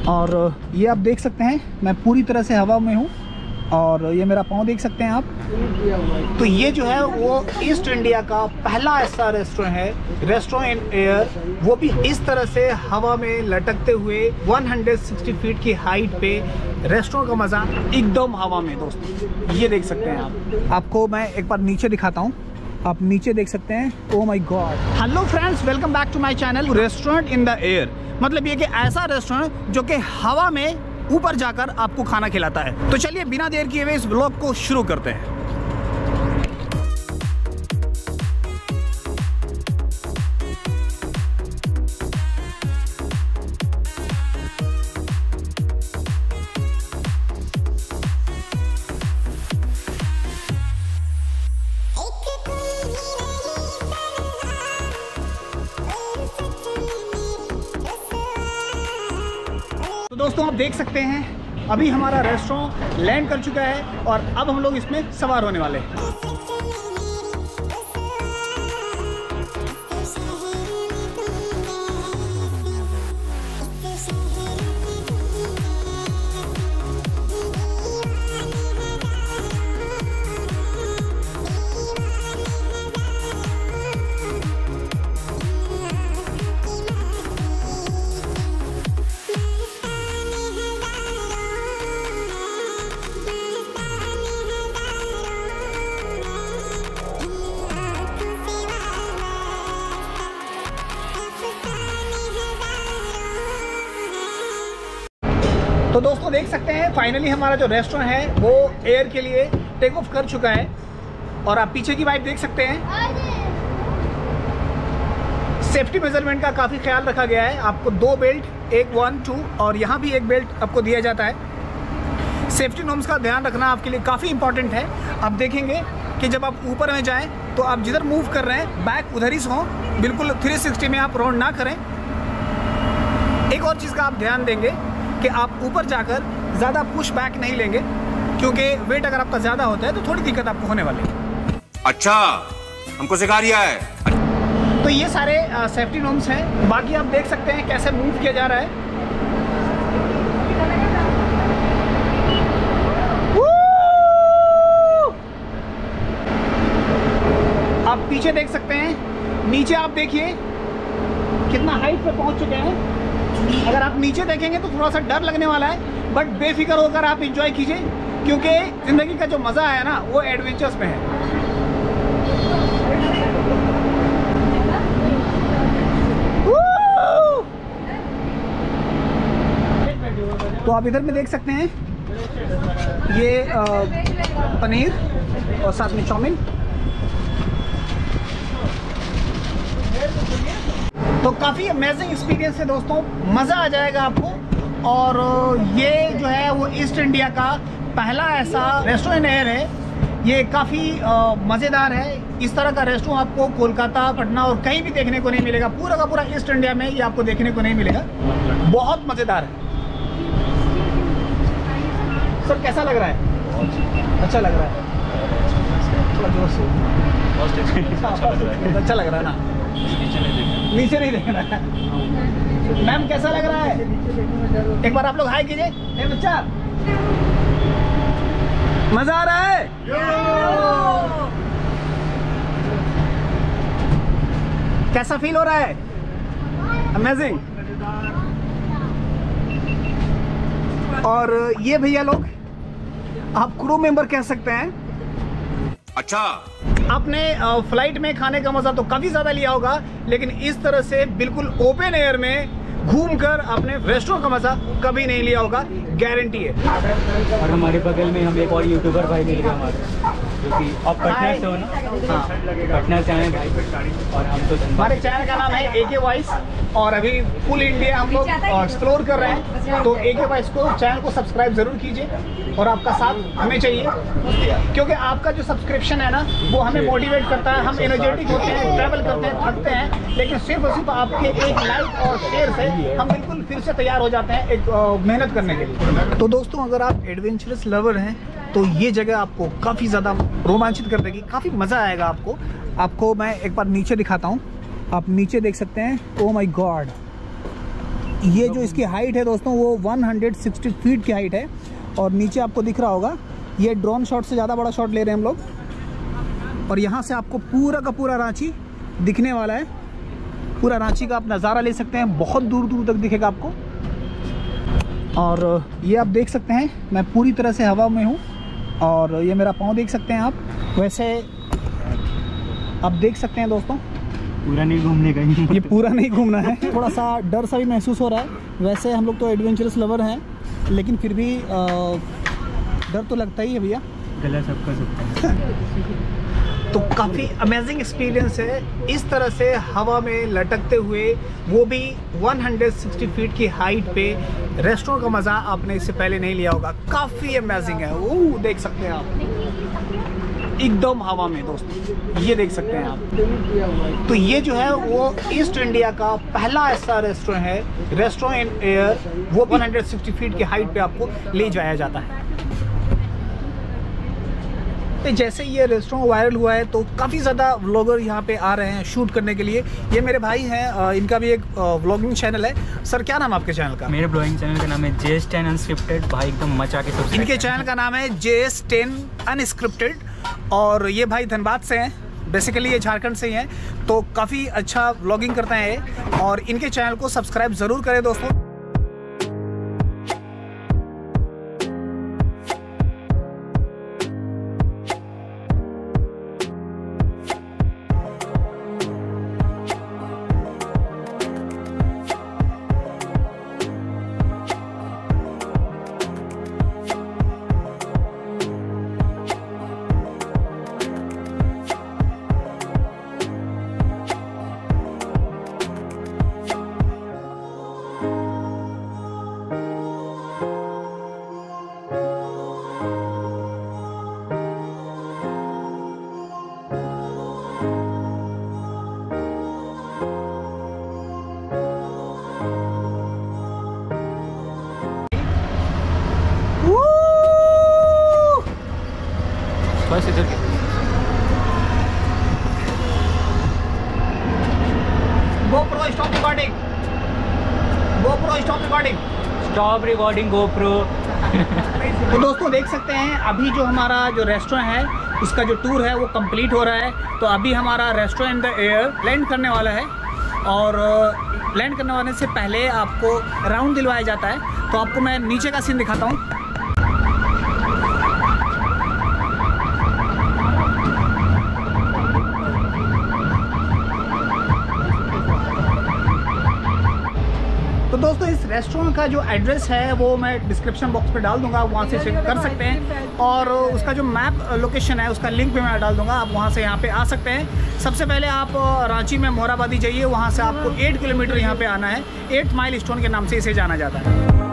और ये आप देख सकते हैं मैं पूरी तरह से हवा में हूँ और ये मेरा पाँव देख सकते हैं आप। तो ये जो है वो ईस्ट इंडिया का पहला ऐसा रेस्टोरेंट है, रेस्टोरेंट इन एयर, वो भी इस तरह से हवा में लटकते हुए 160 फीट की हाइट पे। रेस्टोरेंट का मज़ा एकदम हवा में दोस्तों, ये देख सकते हैं आप। आपको मैं एक बार नीचे दिखाता हूँ, आप नीचे देख सकते हैं। Oh my god. Hello friends, welcome back to my channel restaurant in the air. मतलब ये कि ऐसा रेस्टोरेंट जो कि हवा में ऊपर जाकर आपको खाना खिलाता है। तो चलिए बिना देर किए हुए इस ब्लॉग को शुरू करते हैं। तो दोस्तों आप देख सकते हैं अभी हमारा रेस्टोरेंट लैंड कर चुका है और अब हम लोग इसमें सवार होने वाले हैं। तो दोस्तों देख सकते हैं फाइनली हमारा जो रेस्टोरेंट है वो एयर के लिए टेक ऑफ कर चुका है और आप पीछे की वाइब देख सकते हैं। सेफ्टी मेजरमेंट का काफ़ी ख्याल रखा गया है। आपको 2 बेल्ट, एक 1, 2 और यहाँ भी एक बेल्ट आपको दिया जाता है। सेफ्टी नॉर्म्स का ध्यान रखना आपके लिए काफ़ी इंपॉर्टेंट है। आप देखेंगे कि जब आप ऊपर में जाएँ तो आप जिधर मूव कर रहे हैं बैक उधर ही हो, बिल्कुल 360 में आप राउंड ना करें। एक और चीज़ का आप ध्यान देंगे कि आप ऊपर जाकर ज़्यादा पुश बैक नहीं लेंगे, क्योंकि वेट अगर आपका ज़्यादा होता है तो थोड़ी दिक्कत आपको होने वाली है। अच्छा, हमको सिखा दिया है। तो ये सारे सेफ्टी नॉर्म्स हैं। बाकी आप देख सकते हैं कैसे मूव किया जा रहा है। आप पीछे देख सकते हैं, नीचे आप देखिए कितना हाइट पे पहुंच चुके हैं। अगर आप नीचे देखेंगे तो थोड़ा सा डर लगने वाला है, बट बेफिक्र होकर आप एंजॉय कीजिए, क्योंकि ज़िंदगी का जो मज़ा है ना वो एडवेंचर्स में है। तो आप इधर में देख सकते हैं ये पनीर और साथ में चाउमीन। तो काफ़ी अमेजिंग एक्सपीरियंस है दोस्तों, मज़ा आ जाएगा आपको। और ये जो है वो ईस्ट इंडिया का पहला ऐसा रेस्टोरेंट एयर है। ये काफ़ी मज़ेदार है। इस तरह का रेस्टोरेंट आपको कोलकाता, पटना और कहीं भी देखने को नहीं मिलेगा। पूरा का पूरा ईस्ट इंडिया में ये आपको देखने को नहीं मिलेगा। बहुत मज़ेदार है। सर कैसा लग रहा है? अच्छा लग रहा है, थोड़ा जोर से। अच्छा लग रहा है ना? नीचे नहीं देखना है। मैम कैसा लग रहा है? एक बार आप लोग हाय कीजिए। ए बच्चा, मजा आ रहा है? कैसा फील हो रहा है? अमेजिंग। और ये भैया लोग आप क्रू मेंबर कह सकते हैं। अच्छा, आपने फ्लाइट में खाने का मज़ा तो काफ़ी ज़्यादा लिया होगा, लेकिन इस तरह से बिल्कुल ओपन एयर में घूमकर आपने रेस्टोरेंट का मज़ा कभी नहीं लिया होगा, गारंटी है। और हमारे बगल में हम एक और यूट्यूबर भाई मिल गए हमारे, जो कि आप पटना से हो ना? हाँ, पटना से आए भाई। और हम तो हमारे चैनल का नाम है AK वॉइस और अभी फुल इंडिया हम लोग एक्सप्लोर कर रहे हैं। तो AK वॉइस को चैनल को सब्सक्राइब ज़रूर कीजिए और आपका साथ हमें चाहिए, क्योंकि आपका जो सब्सक्रिप्शन है ना वो हमें मोटिवेट करता है। हम एनर्जेटिक होते हैं, ट्रैवल करते हैं, थकते हैं, लेकिन सिर्फ और सिर्फ आपके एक लाइक और शेयर से हम बिल्कुल फिर से तैयार हो जाते हैं एक मेहनत करने के लिए। तो दोस्तों अगर आप एडवेंचरस लवर हैं तो ये जगह आपको काफ़ी ज़्यादा रोमांचित कर देगी, काफ़ी मज़ा आएगा आपको। आपको मैं एक बार नीचे दिखाता हूँ, आप नीचे देख सकते हैं। ओह माय गॉड, ये जो इसकी हाइट है दोस्तों वो 160 फीट की हाइट है। और नीचे आपको दिख रहा होगा ये ड्रोन शॉट से ज़्यादा बड़ा शॉट ले रहे हैं हम लोग। और यहाँ से आपको पूरा का पूरा रांची दिखने वाला है। पूरा रांची का आप नज़ारा ले सकते हैं, बहुत दूर दूर तक दिखेगा आपको। और ये आप देख सकते हैं मैं पूरी तरह से हवा में हूँ और ये मेरा पाँव देख सकते हैं आप। वैसे आप देख सकते हैं दोस्तों पूरा नहीं घूमने का ही, ये पूरा नहीं घूमना है। थोड़ा सा डर सा भी महसूस हो रहा है। वैसे हम लोग तो एडवेंचरस लवर हैं, लेकिन फिर भी डर तो लगता ही है भैया। गला सबका सकता है। तो काफ़ी अमेजिंग एक्सपीरियंस है इस तरह से हवा में लटकते हुए, वो भी 160 फीट की हाइट पे। रेस्टोरेंट का मज़ा आपने इससे पहले नहीं लिया होगा, काफ़ी अमेजिंग है। वो देख सकते हैं आप एकदम हवा में दोस्तों, ये देख सकते हैं आप। तो ये जो है वो ईस्ट इंडिया का पहला ऐसा रेस्टोरेंट है, रेस्टोरेंट इन एयर, वो 160 फीट की हाइट पे आपको ले जाया जाता है। तो जैसे ये रेस्टोरेंट वायरल हुआ है तो काफ़ी ज़्यादा व्लॉगर यहाँ पे आ रहे हैं शूट करने के लिए। ये मेरे भाई हैं, इनका भी एक व्लॉगिंग चैनल है। सर क्या नाम है आपके चैनल का? मेरे ब्लॉगिंग चैनल का नाम है JS10 अनस्क्रिप्टेड। भाई एकदम मचा के सब। इनके चैनल का नाम है JS10 अनस्क्रिप्टेड और ये भाई धनबाद से हैं, बेसिकली ये झारखंड से ही हैं। तो काफ़ी अच्छा व्लॉगिंग करते हैं ये, और इनके चैनल को सब्सक्राइब ज़रूर करें दोस्तों। बस इधर के GoPro stop recording, GoPro stop recording, stop recording GoPro। तो दोस्तों देख सकते हैं अभी जो हमारा जो रेस्टोरेंट है उसका जो टूर है वो कंप्लीट हो रहा है। तो अभी हमारा restaurant in the air land करने वाला है, और लैंड करने वाले से पहले आपको राउंड दिलवाया जाता है। तो आपको मैं नीचे का सीन दिखाता हूँ। तो दोस्तों इस रेस्टोरेंट का जो एड्रेस है वो मैं डिस्क्रिप्शन बॉक्स पे डाल दूंगा, वहाँ से चेक कर सकते हैं। और उसका जो मैप लोकेशन है उसका लिंक भी मैं डाल दूंगा, आप वहाँ से यहाँ पे आ सकते हैं। सबसे पहले आप रांची में मोराबादी जाइए, वहाँ से आपको 8 किलोमीटर यहाँ पे आना है। 8 माइल स्टोन के नाम से इसे जाना जाता है।